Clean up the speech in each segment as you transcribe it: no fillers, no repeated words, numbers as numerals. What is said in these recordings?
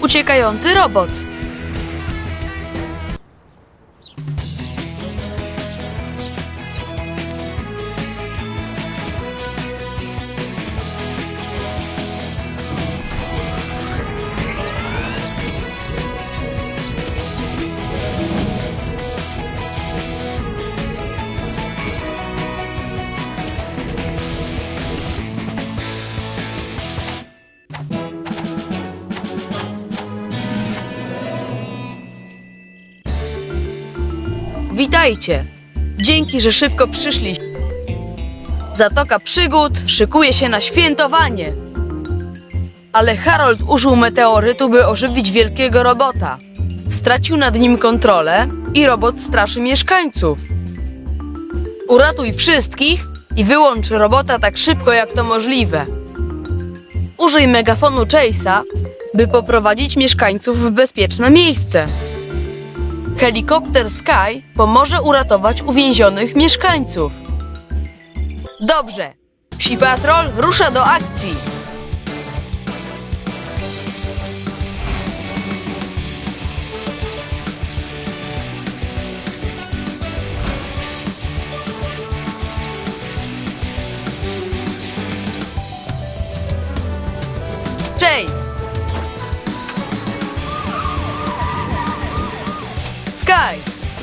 uciekający robot. Witajcie! Dzięki, że szybko przyszliście. Zatoka Przygód szykuje się na świętowanie. Ale Harold użył meteorytu, by ożywić wielkiego robota. Stracił nad nim kontrolę i robot straszy mieszkańców. Uratuj wszystkich i wyłącz robota tak szybko, jak to możliwe. Użyj megafonu Chase'a, by poprowadzić mieszkańców w bezpieczne miejsce. Helikopter Sky pomoże uratować uwięzionych mieszkańców. Dobrze, Psi Patrol rusza do akcji. Chase! Sky!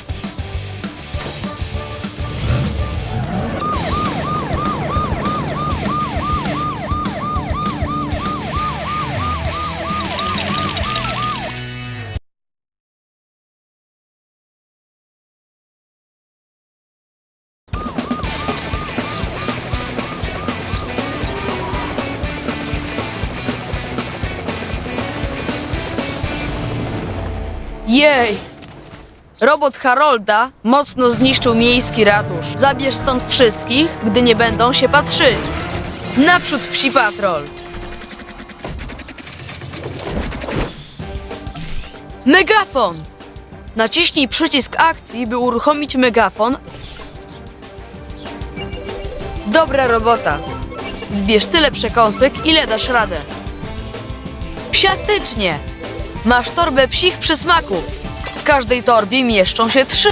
Jej! Robot Harolda mocno zniszczył miejski ratusz. Zabierz stąd wszystkich, gdy nie będą się patrzyli. Naprzód, Psi Patrol! Megafon! Naciśnij przycisk akcji, by uruchomić megafon. Dobra robota. Zbierz tyle przekąsek, ile dasz radę. Psiastycznie! Masz torbę psich przysmaków. W każdej torbie mieszczą się 3.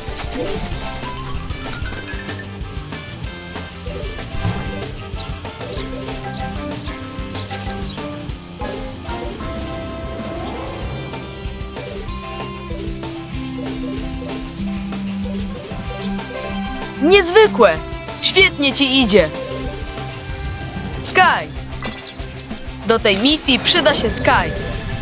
Niezwykłe! Świetnie ci idzie! Sky! Do tej misji przyda się Sky.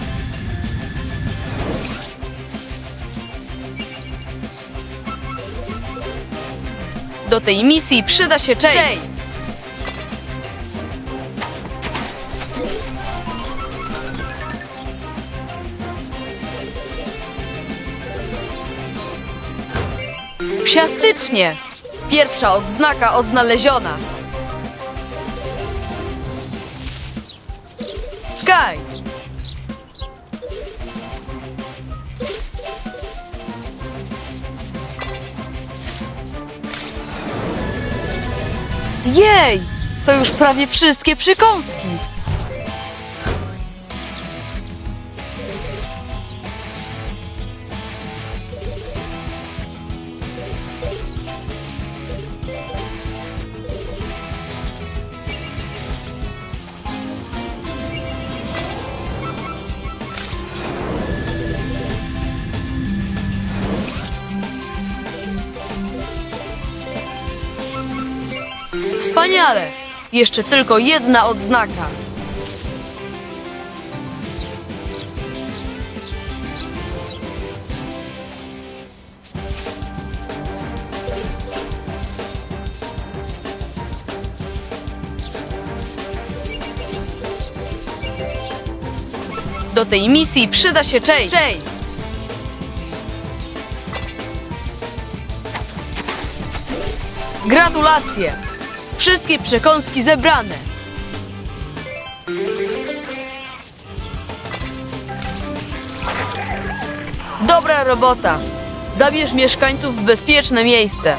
Do tej misji przyda się Chase. Psiastycznie! Pierwsza odznaka odnaleziona. Sky! Jej! To już prawie wszystkie przekąski. Wspaniale! Jeszcze tylko jedna odznaka. Do tej misji przyda się Chase. Gratulacje! Wszystkie przekąski zebrane. Dobra robota. Zabierz mieszkańców w bezpieczne miejsce.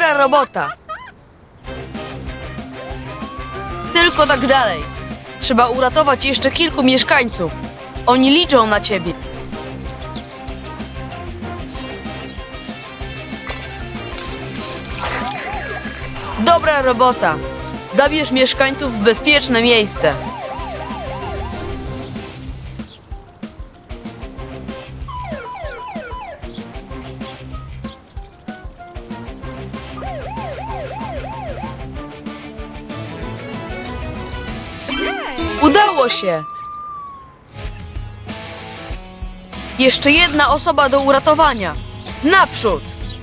Dobra robota! Tylko tak dalej. Trzeba uratować jeszcze kilku mieszkańców. Oni liczą na ciebie. Dobra robota! Zabierz mieszkańców w bezpieczne miejsce. Udało się! Jeszcze jedna osoba do uratowania. Naprzód!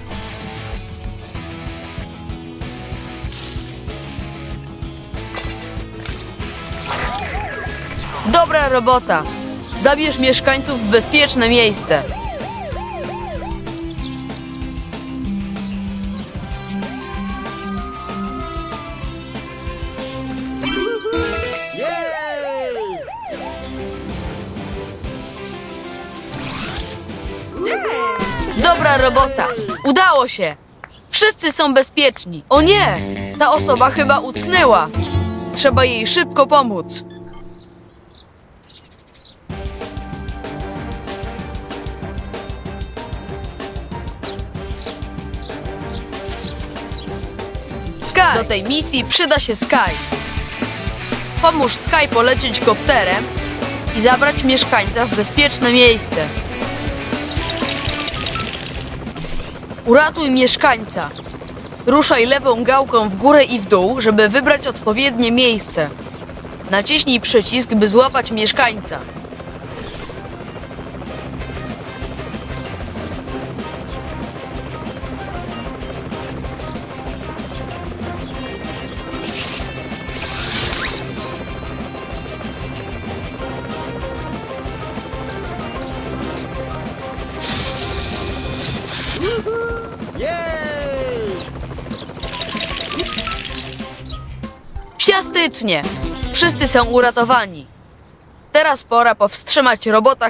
Dobra robota! Zabierz mieszkańców w bezpieczne miejsce. Dobra robota! Udało się! Wszyscy są bezpieczni. O nie! Ta osoba chyba utknęła. Trzeba jej szybko pomóc. Sky! Do tej misji przyda się Sky. Pomóż Sky polecieć kopterem i zabrać mieszkańca w bezpieczne miejsce. Uratuj mieszkańca. Ruszaj lewą gałką w górę i w dół, żeby wybrać odpowiednie miejsce. Naciśnij przycisk, by złapać mieszkańca. Psiastycznie! Wszyscy są uratowani. Teraz pora powstrzymać robota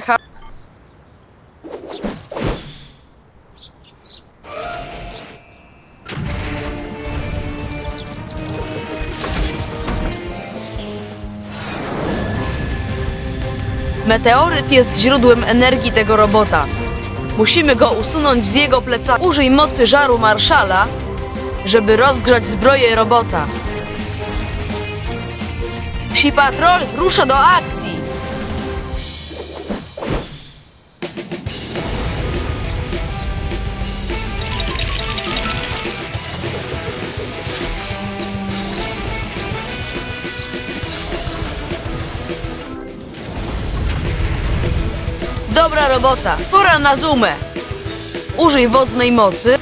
Meteoryt jest źródłem energii tego robota. Musimy go usunąć z jego plecaka. Użyj mocy żaru Marszala, żeby rozgrzać zbroję robota. Psi Patrol rusza do akcji! Dobra robota! Pora na zoomę! Użyj wodnej mocy.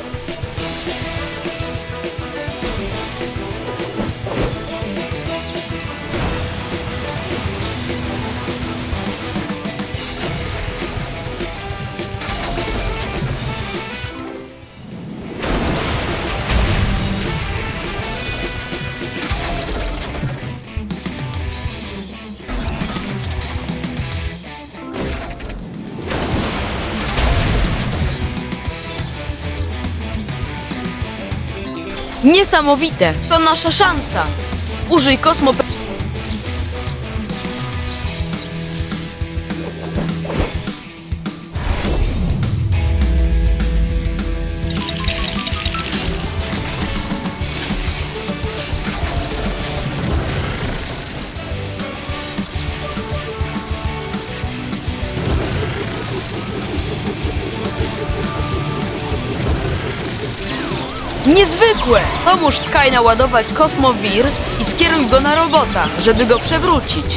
Niesamowite! To nasza szansa! Użyj kosmo... Niezwykłe! Pomóż Sky naładować kosmowir i skieruj go na robota, żeby go przewrócić.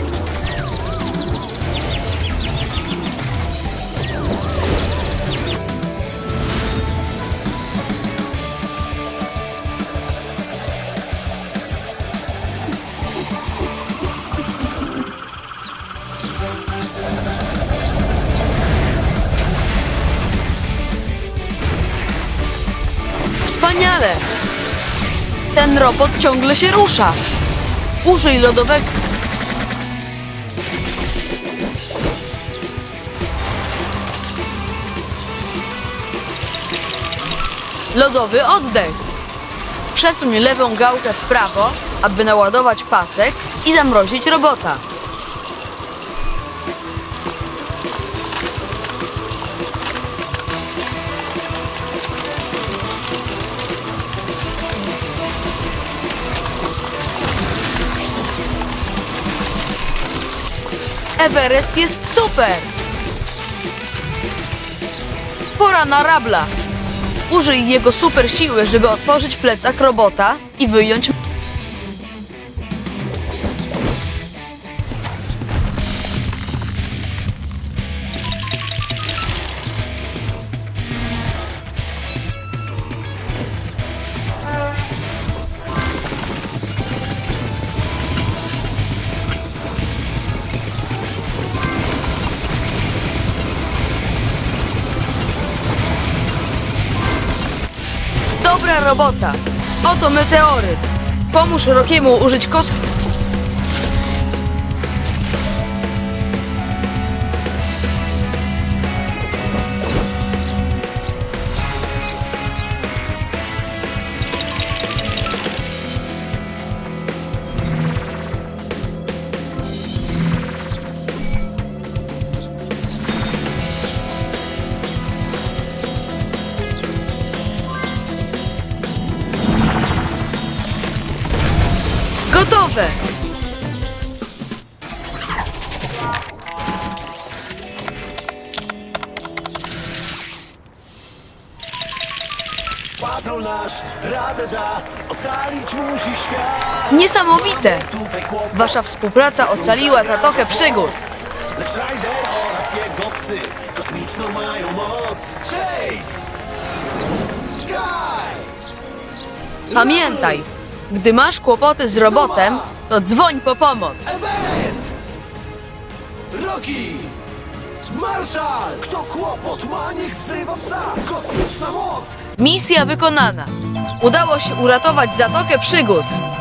Wspaniale! Ten robot ciągle się rusza. Użyj lodowego... Lodowy oddech. Przesuń lewą gałkę w prawo, aby naładować pasek i zamrozić robota. Everest jest super! Pora na Rabla. Użyj jego super siły, żeby otworzyć plecak robota i wyjąć... Dobra robota! Oto meteoryt! Pomóż Rockiemu użyć Gotowe! Patrol nasz radę da, ocalić musi świat. Niesamowite! Tutaj kłopot, Wasza współpraca ocaliła Zatokę Przygód. lecz Ryder oraz jego psy kosmiczną mają moc. Chase! Sky! Pamiętaj, gdy masz kłopoty z robotem, to dzwoń po pomoc. Everest! Rocky! Marszal! Kto kłopot ma, niech wzywa psa! Kosmiczna moc! Misja wykonana. Udało się uratować Zatokę Przygód.